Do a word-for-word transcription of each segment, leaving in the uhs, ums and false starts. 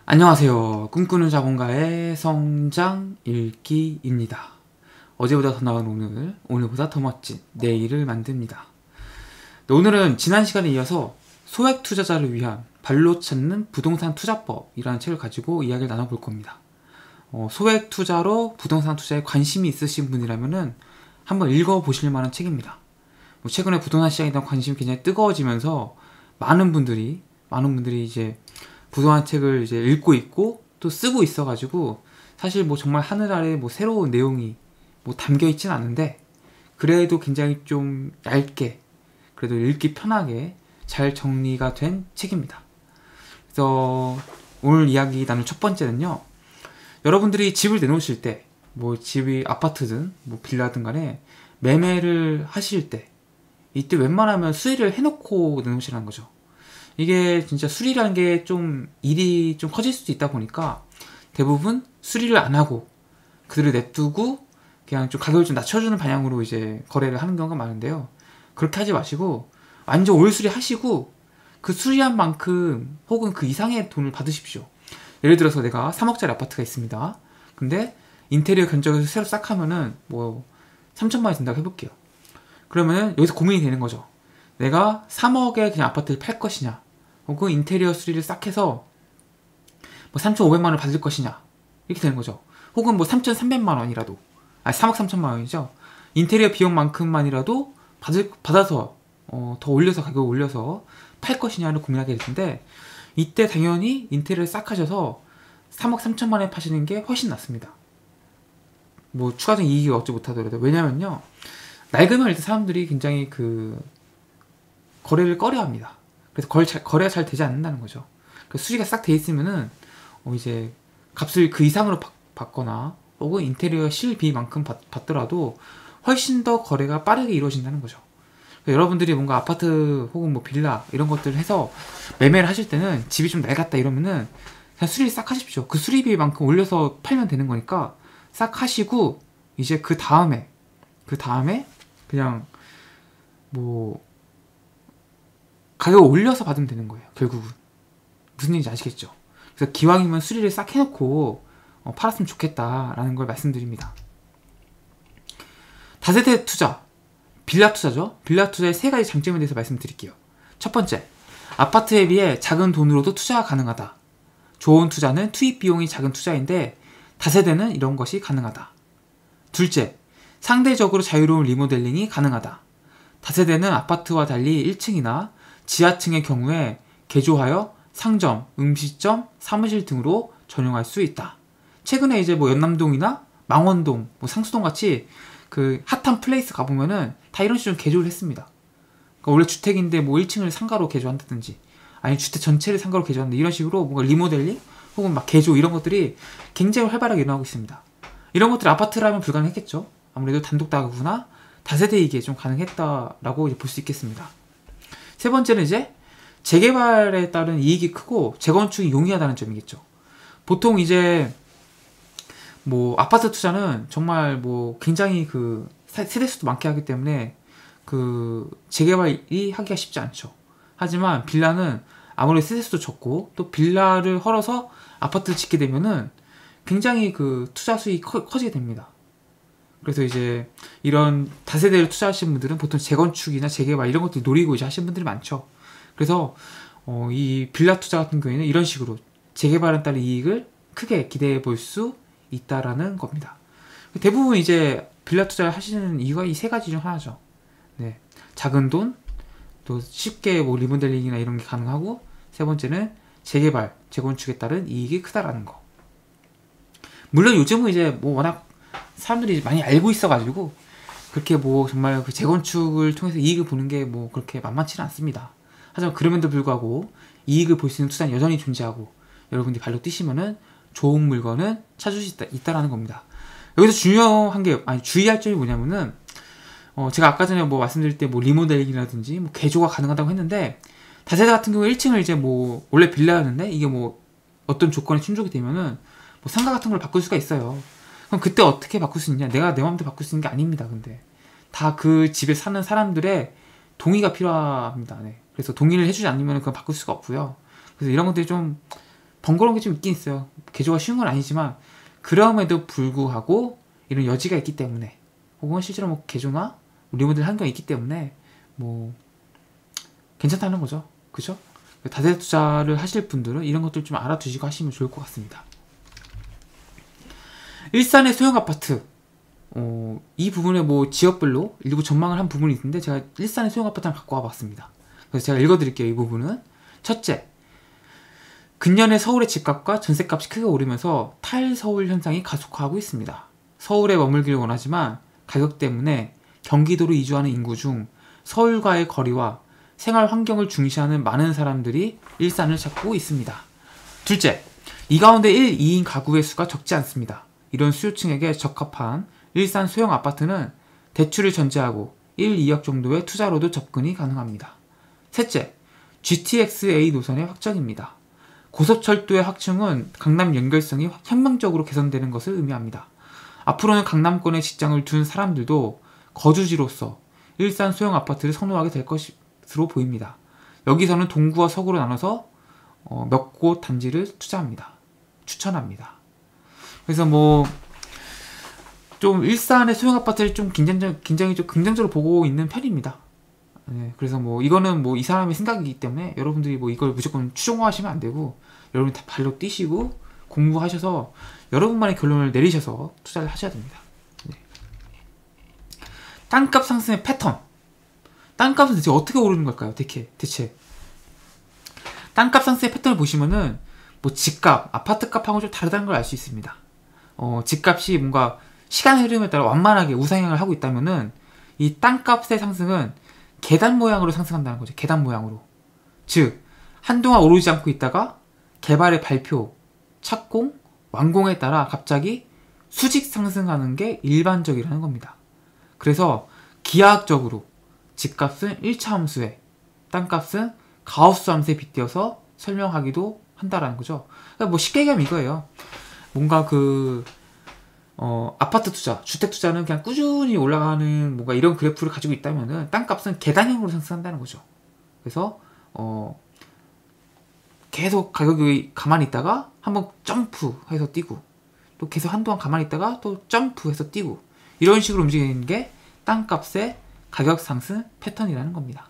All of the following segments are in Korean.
안녕하세요. 꿈꾸는 자본가의 성장 읽기입니다. 어제보다 더 나은 오늘, 오늘보다 더 멋진 내일을 만듭니다. 네, 오늘은 지난 시간에 이어서 소액 투자자를 위한 발로 찾는 부동산 투자법이라는 책을 가지고 이야기를 나눠볼 겁니다. 어, 소액 투자로 부동산 투자에 관심이 있으신 분이라면 한번 읽어보실 만한 책입니다. 뭐 최근에 부동산 시장에 대한 관심이 굉장히 뜨거워지면서 많은 분들이 많은 분들이 이제 부동산 책을 이제 읽고 있고 또 쓰고 있어가지고 사실 뭐 정말 하늘 아래 뭐 새로운 내용이 뭐 담겨 있진 않은데 그래도 굉장히 좀 얇게 그래도 읽기 편하게 잘 정리가 된 책입니다. 그래서 오늘 이야기 나눌 첫 번째는요, 여러분들이 집을 내놓으실 때 뭐 집이 아파트든 뭐 빌라든 간에 매매를 하실 때 이때 웬만하면 수리를 해놓고 내놓으시라는 거죠. 이게 진짜 수리라는 게 좀 일이 좀 커질 수도 있다 보니까 대부분 수리를 안 하고 그대로 냅두고 그냥 좀 가격을 좀 낮춰주는 방향으로 이제 거래를 하는 경우가 많은데요. 그렇게 하지 마시고 완전 올 수리 하시고 그 수리한 만큼 혹은 그 이상의 돈을 받으십시오. 예를 들어서 내가 삼억짜리 아파트가 있습니다. 근데 인테리어 견적에서 새로 싹 하면은 뭐 삼천만 원 든다고 해볼게요. 그러면은 여기서 고민이 되는 거죠. 내가 삼억에 그냥 아파트를 팔 것이냐, 혹은 인테리어 수리를 싹 해서 뭐 삼천오백만 원을 받을 것이냐, 이렇게 되는 거죠. 혹은 뭐 삼천삼백만 원이라도, 아니 삼억 삼천만 원이죠. 인테리어 비용만큼만이라도 받을, 받아서 어, 더 올려서 가격을 올려서 팔 것이냐를 고민하게 될 텐데, 이때 당연히 인테리어를 싹 하셔서 삼억 삼천만 원에 파시는 게 훨씬 낫습니다. 뭐 추가적인 이익을 얻지 못하더라도. 왜냐면요, 낡으면 일단 사람들이 굉장히 그 거래를 꺼려합니다. 그래서 거래 잘, 거래가 잘 되지 않는다는 거죠. 그래서 수리가 싹 돼 있으면은 어 이제 값을 그 이상으로 받, 받거나 혹은 인테리어 실비만큼 받, 받더라도 훨씬 더 거래가 빠르게 이루어진다는 거죠. 여러분들이 뭔가 아파트 혹은 뭐 빌라 이런 것들을 해서 매매를 하실 때는 집이 좀 낡았다 이러면은 그냥 수리를 싹 하십시오. 그 수리비만큼 올려서 팔면 되는 거니까 싹 하시고 이제 그 다음에 그 다음에 그냥 뭐 가격을 올려서 받으면 되는 거예요. 결국은 무슨 얘기인지 아시겠죠? 그래서 기왕이면 수리를 싹 해놓고 어, 팔았으면 좋겠다라는 걸 말씀드립니다. 다세대 투자, 빌라 투자죠. 빌라 투자의 세 가지 장점에 대해서 말씀드릴게요. 첫 번째, 아파트에 비해 작은 돈으로도 투자가 가능하다. 좋은 투자는 투입 비용이 작은 투자인데 다세대는 이런 것이 가능하다. 둘째, 상대적으로 자유로운 리모델링이 가능하다. 다세대는 아파트와 달리 일 층이나 지하층의 경우에 개조하여 상점, 음식점, 사무실 등으로 전용할 수 있다. 최근에 이제 뭐 연남동이나 망원동, 뭐 상수동 같이 그 핫한 플레이스 가보면은 다 이런 식으로 개조를 했습니다. 그러니까 원래 주택인데 뭐 일 층을 상가로 개조한다든지, 아니 주택 전체를 상가로 개조한다, 이런 식으로 뭔가 리모델링 혹은 막 개조 이런 것들이 굉장히 활발하게 일어나고 있습니다. 이런 것들이 아파트라면 불가능했겠죠. 아무래도 단독 다가구나 다세대이기에 좀 가능했다라고 볼 수 있겠습니다. 세 번째는 이제 재개발에 따른 이익이 크고 재건축이 용이하다는 점이겠죠. 보통 이제 뭐 아파트 투자는 정말 뭐 굉장히 그 세대수도 많게 하기 때문에 그 재개발이 하기가 쉽지 않죠. 하지만 빌라는 아무래도 세대수도 적고 또 빌라를 헐어서 아파트를 짓게 되면은 굉장히 그 투자 수익이 커, 커지게 됩니다. 그래서 이제 이런 다세대를 투자하시는 분들은 보통 재건축이나 재개발 이런 것들 노리고 이제 하시는 분들이 많죠. 그래서 어, 이 빌라 투자 같은 경우에는 이런 식으로 재개발에 따른 이익을 크게 기대해 볼 수 있다라는 겁니다. 대부분 이제 빌라 투자를 하시는 이유가 이 세 가지 중 하나죠. 네, 작은 돈, 또 쉽게 뭐 리모델링이나 이런 게 가능하고, 세 번째는 재개발, 재건축에 따른 이익이 크다라는 거. 물론 요즘은 이제 뭐 워낙 사람들이 많이 알고 있어가지고 그렇게 뭐 정말 그 재건축을 통해서 이익을 보는 게 뭐 그렇게 만만치는 않습니다. 하지만 그럼에도 불구하고 이익을 볼 수 있는 투자는 여전히 존재하고 여러분들이 발로 뛰시면은 좋은 물건은 찾을 수 있다, 있다라는 겁니다. 여기서 중요한 게, 아니 주의할 점이 뭐냐면은 어 제가 아까 전에 뭐 말씀드릴 때 뭐 리모델링이라든지 뭐 개조가 가능하다고 했는데, 다세대 같은 경우에 일 층을 이제 뭐 원래 빌라였는데 이게 뭐 어떤 조건에 충족이 되면은 뭐 상가 같은 걸 바꿀 수가 있어요. 그럼 그때 어떻게 바꿀 수 있냐? 내가 내 마음대로 바꿀 수 있는 게 아닙니다. 근데 다 그 집에 사는 사람들의 동의가 필요합니다. 네. 그래서 동의를 해주지 않으면 그건 바꿀 수가 없고요. 그래서 이런 것들이 좀 번거로운 게 좀 있긴 있어요. 개조가 쉬운 건 아니지만 그럼에도 불구하고 이런 여지가 있기 때문에, 혹은 실제로 뭐 개조나 리모델 환경이 있기 때문에 뭐 괜찮다는 거죠. 그죠? 다세대 투자를 하실 분들은 이런 것들 좀 알아두시고 하시면 좋을 것 같습니다. 일산의 소형 아파트, 어, 이 부분에 뭐 지역별로 일부 전망을 한 부분이 있는데 제가 일산의 소형 아파트를 갖고 와봤습니다. 그래서 제가 읽어드릴게요. 이 부분은 첫째, 근년에 서울의 집값과 전세값이 크게 오르면서 탈서울 현상이 가속화하고 있습니다. 서울에 머물기를 원하지만 가격 때문에 경기도로 이주하는 인구 중 서울과의 거리와 생활 환경을 중시하는 많은 사람들이 일산을 찾고 있습니다. 둘째, 이 가운데 일, 이인 가구의 수가 적지 않습니다. 이런 수요층에게 적합한 일산 소형 아파트는 대출을 전제하고 일, 이억 정도의 투자로도 접근이 가능합니다. 셋째, 지티엑스에이 노선의 확장입니다. 고속철도의 확충은 강남 연결성이 혁명적으로 개선되는 것을 의미합니다. 앞으로는 강남권에 직장을 둔 사람들도 거주지로서 일산 소형 아파트를 선호하게 될 것으로 보입니다. 여기서는 동구와 서구로 나눠서 어, 몇 곳 단지를 투자합니다. 추천합니다. 그래서 뭐 좀 일산의 소형 아파트를 좀 굉장히, 굉장히 좀 긍정적으로 보고 있는 편입니다. 네, 그래서 뭐 이거는 뭐 이 사람의 생각이기 때문에 여러분들이 뭐 이걸 무조건 추종하시면 안 되고, 여러분이 다 발로 뛰시고 공부하셔서 여러분만의 결론을 내리셔서 투자를 하셔야 됩니다. 네. 땅값 상승의 패턴. 땅값은 대체 어떻게 오르는 걸까요? 대체, 대체. 땅값 상승의 패턴을 보시면은 뭐 집값, 아파트값하고 좀 다르다는 걸 알 수 있습니다. 어, 집값이 뭔가 시간의 흐름에 따라 완만하게 우상향을 하고 있다면은 이 땅값의 상승은 계단 모양으로 상승한다는 거죠. 계단 모양으로. 즉, 한동안 오르지 않고 있다가 개발의 발표, 착공, 완공에 따라 갑자기 수직 상승하는 게 일반적이라는 겁니다. 그래서 기하학적으로 집값은 일 차 함수에, 땅값은 가우스 함수에 빗대어서 설명하기도 한다라는 거죠. 그러니까 뭐 쉽게 얘기하면 이거예요. 뭔가 그 어, 아파트 투자, 주택 투자는 그냥 꾸준히 올라가는 뭔가 이런 그래프를 가지고 있다면은 땅값은 계단형으로 상승한다는 거죠. 그래서 어, 계속 가격이 가만히 있다가 한번 점프해서 뛰고, 또 계속 한동안 가만히 있다가 또 점프해서 뛰고, 이런 식으로 움직이는 게 땅값의 가격 상승 패턴이라는 겁니다.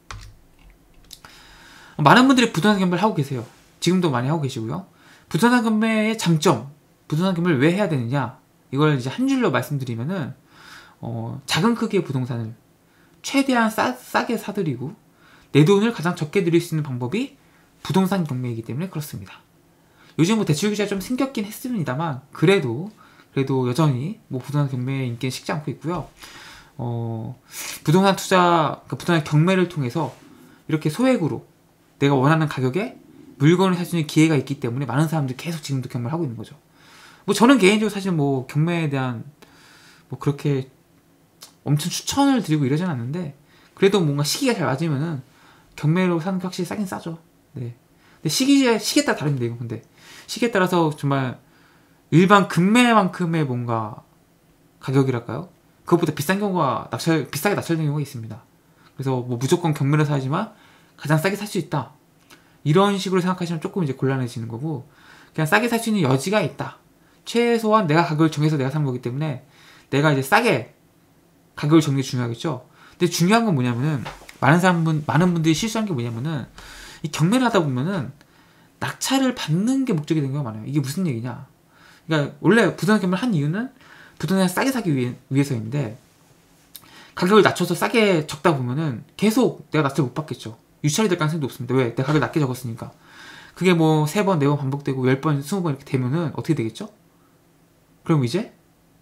많은 분들이 부동산 경매를 하고 계세요. 지금도 많이 하고 계시고요. 부동산 경매의 장점, 부동산 경매를 왜 해야 되느냐, 이걸 이제 한 줄로 말씀드리면은 어, 작은 크기의 부동산을 최대한 싸, 싸게 사들이고 내 돈을 가장 적게 들일 수 있는 방법이 부동산 경매이기 때문에 그렇습니다. 요즘 뭐 대출 규제가 좀 생겼긴 했습니다만 그래도 그래도 여전히 뭐 부동산 경매의 인기는 식지 않고 있고요. 어, 부동산 투자, 그러니까 부동산 경매를 통해서 이렇게 소액으로 내가 원하는 가격에 물건을 살 수 있는 기회가 있기 때문에 많은 사람들이 계속 지금도 경매를 하고 있는 거죠. 뭐 저는 개인적으로 사실 뭐 경매에 대한 뭐 그렇게 엄청 추천을 드리고 이러진 않는데, 그래도 뭔가 시기가 잘 맞으면은 경매로 사는 게 확실히 싸긴 싸죠. 네. 근데 시기에 시기에 따라 다릅니다. 이거 근데 시기에 따라서 정말 일반 금매만큼의 뭔가 가격이랄까요? 그것보다 비싼 경우가 낙찰 비싸게 낙찰되는 경우가 있습니다. 그래서 뭐 무조건 경매를 사지만 가장 싸게 살 수 있다, 이런 식으로 생각하시면 조금 이제 곤란해지는 거고, 그냥 싸게 살 수 있는 여지가 있다. 최소한 내가 가격을 정해서 내가 산 거기 때문에 내가 이제 싸게 가격을 정하는 게 중요하겠죠. 근데 중요한 건 뭐냐면은 많은 사람분 많은 분들이 실수하는 게 뭐냐면은 이 경매를 하다 보면은 낙찰을 받는 게 목적이 되는 경우가 많아요. 이게 무슨 얘기냐? 그러니까 원래 부동산 경매를 한 이유는 부동산을 싸게 사기 위해, 위해서인데, 가격을 낮춰서 싸게 적다 보면은 계속 내가 낙찰 못 받겠죠. 유찰이 될 가능성이 높습니다. 왜? 내가 가격을 낮게 적었으니까. 그게 뭐 세 번, 네 번 반복되고 열 번, 스무 번 이렇게 되면은 어떻게 되겠죠? 그럼 이제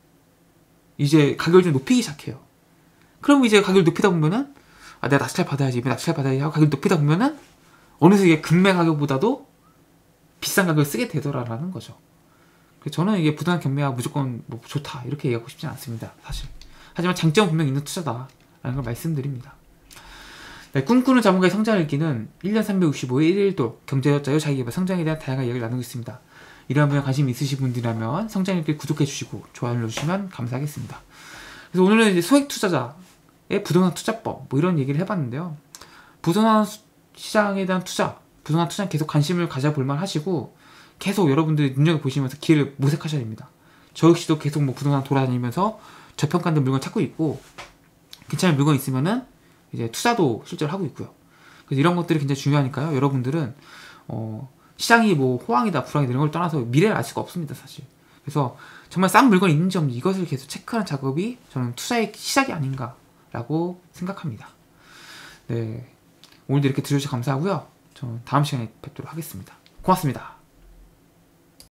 이제 가격을 좀 높이기 시작해요. 그럼 이제 가격을 높이다 보면은 아, 내가 낙찰 받아야지, 낙찰 받아야지 하고 가격을 높이다 보면은 어느새 이게 금매 가격보다도 비싼 가격을 쓰게 되더라라는 거죠. 그래서 저는 이게 부동산 경매가 무조건 뭐 좋다 이렇게 얘기하고 싶진 않습니다, 사실. 하지만 장점은 분명히 있는 투자다라는 걸 말씀드립니다. 네, 꿈꾸는 자본가의 성장 읽기는 일 년 삼백육십오 일 일 일도 경제적 자유, 자기개발, 성장에 대한 다양한 이야기를 나누고 있습니다. 이런 분야 관심 있으신 분들이라면 성장 읽기 구독해주시고 좋아요를 눌러주시면 감사하겠습니다. 그래서 오늘은 이제 소액 투자자의 부동산 투자법 뭐 이런 얘기를 해봤는데요. 부동산 시장에 대한 투자, 부동산 투자에 계속 관심을 가져볼 만 하시고, 계속 여러분들이 눈여겨보시면서 기회를 모색하셔야 됩니다. 저 역시도 계속 뭐 부동산 돌아다니면서 저평가된 물건 찾고 있고, 괜찮은 물건 있으면은 이제 투자도 실제로 하고 있고요. 그래서 이런 것들이 굉장히 중요하니까요. 여러분들은 어, 시장이 뭐 호황이다 불황이다 이런 걸 떠나서 미래를 알 수가 없습니다, 사실. 그래서 정말 싼 물건이 있는지 없는지 이것을 계속 체크하는 작업이 저는 투자의 시작이 아닌가라고 생각합니다. 네, 오늘도 이렇게 들어주셔서 감사하고요. 저는 다음 시간에 뵙도록 하겠습니다. 고맙습니다.